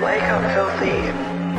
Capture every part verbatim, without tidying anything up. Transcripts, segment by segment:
Wake up, filthy.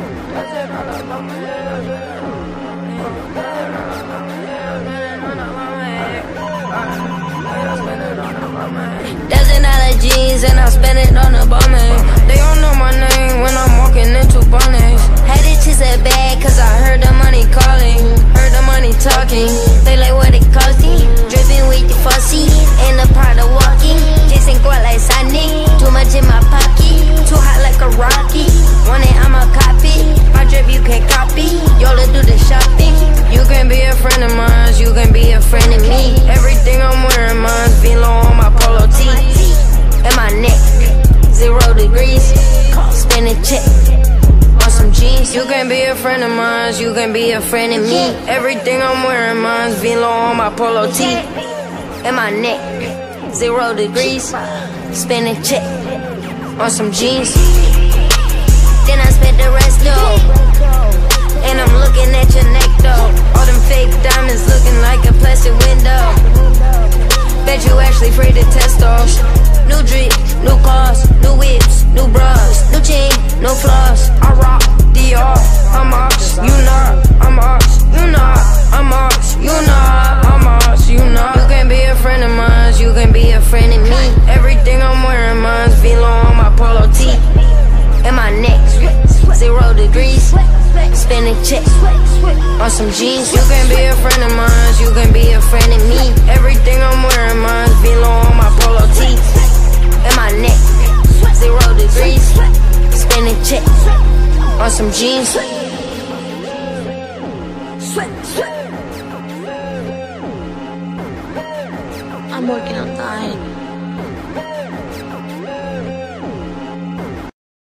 Dozen dollar jeans and I spend it on the bum man. They don't know my name when I'm walking into Barnes. Had to chase a bag cause I heard the money calling. Heard the money talking. They like what it costing. Dripping with the fussy and the part of walking. Chasing guap like Sonic. Too much in my pocket. Too hot like a rocket. Want it, I'm a copy. My drip you can copy. Y'all do the shopping. You can be a friend of mine. You can be a friend of me. Everything I'm wearing mine's V-Lo on my polo tee. And my neck, zero degrees. Spin a check on some jeans. You can be a friend of mine. You can be a friend of me. Everything I'm wearing mine's V-Lo on my polo tee. And my neck, zero degrees. Spin a check on some jeans. Then I spent the rest though. And I'm looking at your neck though. All them fake diamonds looking like a plastic window. Bet you actually afraid to test off. New drip, new cars, new whips, new bras, new chain, no flaws. I rock Dior, I'm ox, you not, I'm ox, you not, I'm ox, you not, I'm ox, you not. You can be a friend of mine, you can be a friend of me. Everything I'm wearing mine's V-Lo on my polo tee. And my neck, zero degrees. Spin a check on some jeans. You can be a friend of mine, you can be a friend of me. Everything I'm wearing mine's V-Lo on my polo tee. And my neck, zero degrees. Spin a check on some jeans.